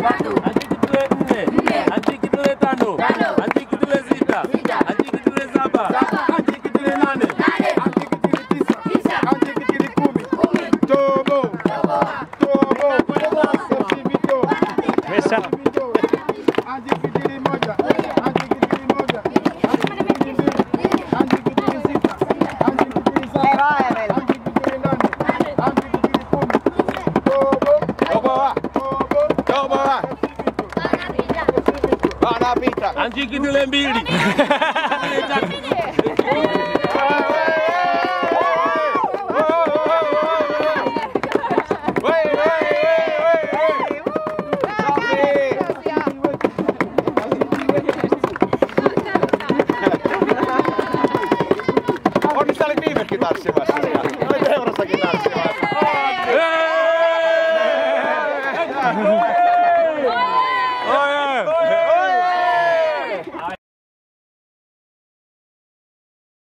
Anjiki tulee nne. Anjiki tulee tano. Anjiki tulee sita. Anjiki tulee saba. Anjiki tulee nane. Anjiki tulee tisa. Anjiki tulee kumi. Tobo. FC Vito. Missä? Anjiki tulee moja. Anjiki tulee moja. Anjiki tulee mbili. Anjiki tulee sita. Anjiki tulee saba. Anjiki tulee nane. Anjiki tulee kumi. Tobo. Anapita. Anjiki tulee mbili. Onnista oli viimekin tanssimassa. Oli Eurassakin tanssimassa.